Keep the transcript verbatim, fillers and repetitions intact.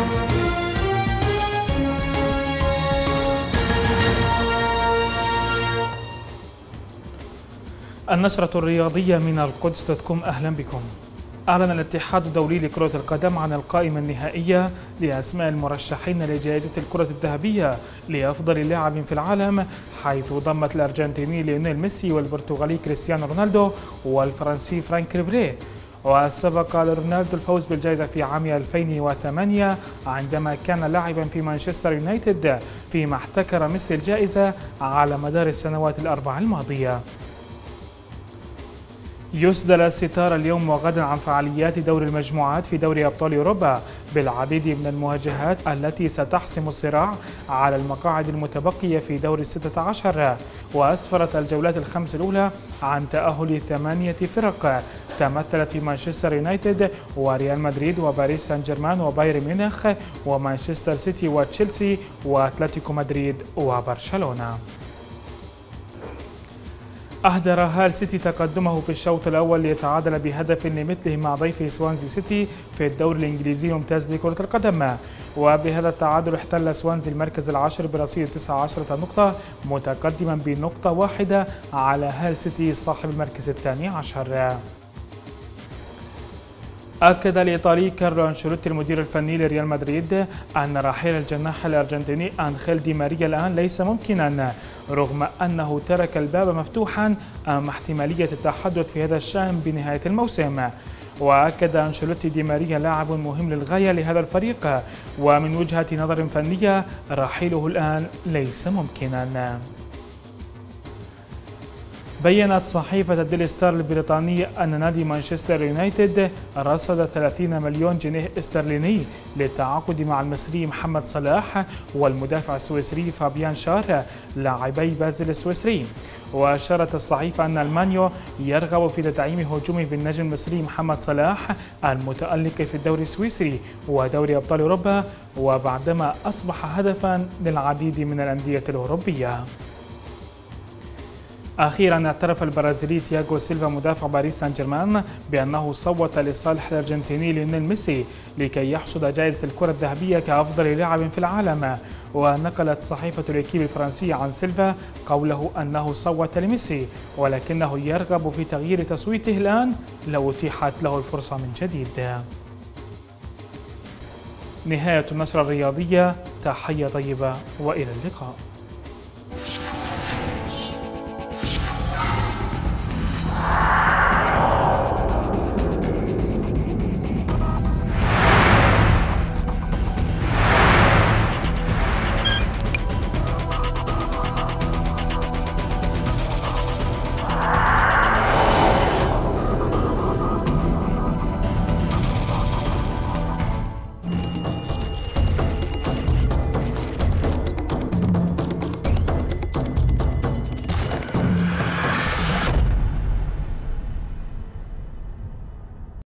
النشرة الرياضية من القدس دوت كوم. أهلا بكم. أعلن الاتحاد الدولي لكرة القدم عن القائمة النهائية لأسماء المرشحين لجائزة الكرة الذهبية لأفضل لاعب في العالم، حيث ضمت الأرجنتيني ليونيل ميسي والبرتغالي كريستيانو رونالدو والفرنسي فرانك ريبيري. وسبق لرونالدو الفوز بالجائزة في عام ألفين وثمانية عندما كان لاعبا في مانشستر يونايتد، فيما احتكر ميسي الجائزة على مدار السنوات الأربع الماضية. يسدل الستار اليوم وغدا عن فعاليات دور المجموعات في دوري أبطال أوروبا بالعديد من المواجهات التي ستحسم الصراع على المقاعد المتبقية في دور الستة عشر. وأسفرت الجولات الخمس الأولى عن تأهل ثمانية فرق تمثلت في مانشستر يونايتد وريال مدريد وباريس سان جيرمان وبايرن ميونخ ومانشستر سيتي وتشيلسي وأتلتيكو مدريد وبرشلونة. أهدر هال سيتي تقدمه في الشوط الأول ليتعادل بهدف لمثله مع ضيفه سوانزي سيتي في الدوري الإنجليزي الممتاز لكرة القدم، وبهذا التعادل احتل سوانزي المركز العاشر برصيد تسعة عشر نقطة، متقدما بنقطة واحدة على هال سيتي صاحب المركز الثاني عشر. أكد الإيطالي كارلو أنشيلوتي المدير الفني لريال مدريد أن رحيل الجناح الأرجنتيني أنخيل دي ماريا الآن ليس ممكنا، رغم أنه ترك الباب مفتوحا أمام احتمالية التحدث في هذا الشأن بنهاية الموسم. وأكد أنشيلوتي دي ماريا لاعب مهم للغاية لهذا الفريق، ومن وجهة نظر فنية رحيله الآن ليس ممكنا. بيّنت صحيفة الديلي ستار البريطانية أن نادي مانشستر يونايتد رصد ثلاثين مليون جنيه استرليني للتعاقد مع المصري محمد صلاح والمدافع السويسري فابيان شار لاعبي بازل السويسري. وأشارت الصحيفة أن المانيو يرغب في تدعيم هجومه بالنجم المصري محمد صلاح المتألق في الدوري السويسري ودوري أبطال أوروبا، وبعدما أصبح هدفا للعديد من الأندية الأوروبية. أخيرا اعترف البرازيلي تياغو سيلفا مدافع باريس سان جيرمان بأنه صوت لصالح الأرجنتيني ليونيل ميسي لكي يحصد جائزة الكرة الذهبية كأفضل لاعب في العالم. ونقلت صحيفة الإكيب الفرنسية عن سيلفا قوله أنه صوت لميسي، ولكنه يرغب في تغيير تصويته الآن لو أتيحت له الفرصة من جديد. نهاية النشرة الرياضية، تحية طيبة وإلى اللقاء.